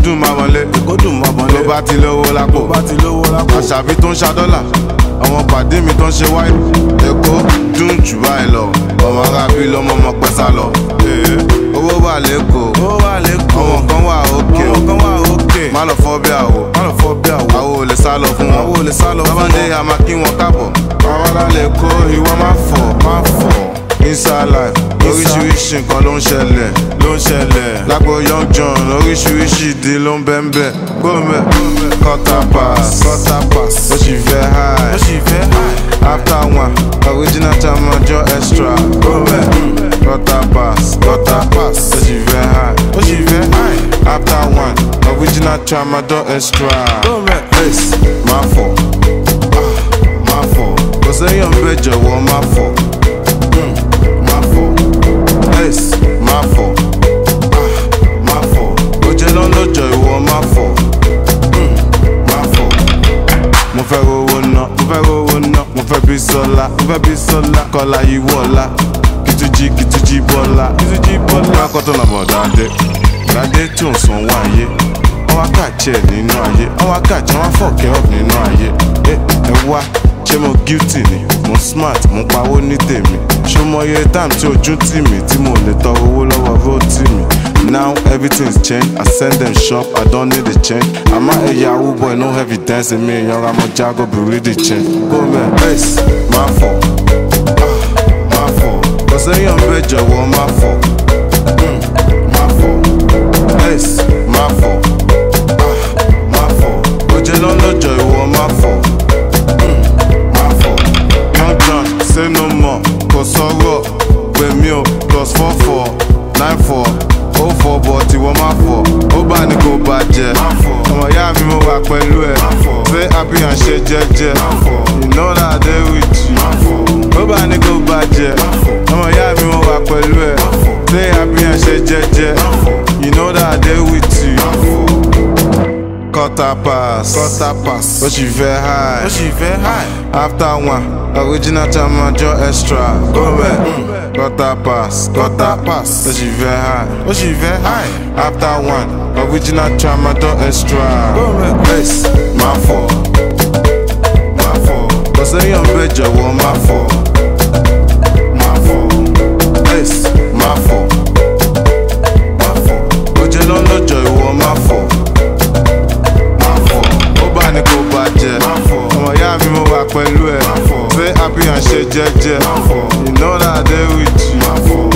dùn máa wọlé, Èkó dùn mọ́ bọ́lé. tó bá ti lówó lápò. Tó bá ti lówó lápò. Àṣàbí tó ń ṣa dọ́là, àwọn pàdé mi tó ń ṣe wáyé. Èkó dùn jù báyìí lọ, ọmọ arábí lọmọ ọmọ pẹ́ sá lọ. Owó wà lẹ́kọ̀ọ́, Ó wà lẹ́kọ̀ọ́. àwọn kan wà òkè. Àwọn kan wà òkè. Má lọ fọ́ bí àwò, Má lọ fọ́ bí àwọ̀. àwò ò lè sá lọ fún wọn. Àwọ̀ ò lè sá lọ fún wọn. Tábàdé a máa kí wọn káàbọ̀. Àwa lálẹ́ kó ìwọ máa fọ̀, máa fọ̀. Inside life, oríṣiríṣi nǹkan ló ń ṣẹlẹ̀, Ló ń ṣẹlẹ̀. lágbo Young John, oríṣiríṣi ìdí ló ń bẹ́ńbẹ́. Gbọ́mẹ̀, quarter pass, Quarter pass. ó sì fẹ́ Ó high. sì fẹ́ high. After one, original time ọjọ́ extra. Gbọ́mẹ̀, quarter pass, ó sì fẹ́ high. Ó sì fẹ́ high. After one, original time ọjọ́ extra. Gbọ́mẹ̀. Ace, máa fọ̀, máa fọ̀. Kò séyàn bẹ́ẹ̀ jọ̀wọ́ máa fọ̀. Máa fọ̀. Ace, máa fọ̀, máa fọ̀. Ó jẹ́ lọ́lọ́jọ́ ìwọ máa fọ̀. Máa fọ̀. Mo fẹ́ rówó ná, mo fẹ́ rówó ná. Mo fẹ́ bí Sọlá, mo fẹ́ bí Sọlá. Kọ́lá yìí wọ̀lá, kìtújì bọ́lá. Kìtújì bọ́lá. Lákọ́ tó nà bọ̀ dáadé, dáadé tó ń san wá ayé. Wọ́n wá kàjẹ́ nínú ayé, wọ́n wá kàjẹ́ wọ́n fọ̀kẹ́ up nínú ayé. Ẹ wá, ṣé mo guilty ni? Mo smart, mo pawó ní tèmi. Ṣé mo yẹ time tí ojú tì mí tí mo lè tọrọ owó lọ́wọ́ rótì mi? Now everything's changed, I send them shop, I don't need the change. I'm a Yahoo boy, no evidence in me. Young, I'm a Jago, be really change. Go man, Ace, máa fọ̀, máa fọ̀. Kò séyàn bẹ́ẹ̀ jọ̀wọ́ máa fọ̀. Máa fọ̀. Ace, máa fọ̀, máa fọ̀. Ó jẹ́ lọ́lọ́jọ́ ìwọ máa fọ̀. Máa fọ̀. Young John, say no more, kò sọ̀rọ̀ pè mí o, +44 94 04 but ìwọ máa fọ̀. Ó bá ní kò bàjẹ́, ọmọ ìyá mi mo wà pẹ̀lú ẹ̀. Say happy and ṣe jẹ́jẹ́, you know that I dey with you. Ó bá ní kò bàjẹ́, ọmọ ìyá mi mo wà pẹ̀lú ẹ̀. Say happy and ṣe jẹ́jẹ́, you know that I dey with you. Quarter pass, ó sì fẹ́ high. Ó sì fẹ́ high. After one, original time ọjọ́ extra. Gbọ́mẹ̀, quarter pass, ó sì fẹ́ high. Ó sì fẹ́ high. After one, original time ọjọ́ extra. Gbọ́mẹ̀. Ace, máa fọ̀, máa fọ̀. Kò séyàn bẹ́ẹ̀ jọ̀wọ́ máa fọ̀. Máa fọ̀. Ace, máa fọ̀, máa fọ̀. Ó jẹ́ lọ́lọ́jọ́ ìwọ máa fọ̀. Máa fọ̀. Ó bá ní kò bàjẹ́, ọmọ ìyá mi mo wà pẹ̀lú ẹ̀. Say happy and ṣe jẹ́jẹ́, you know that I dey with you.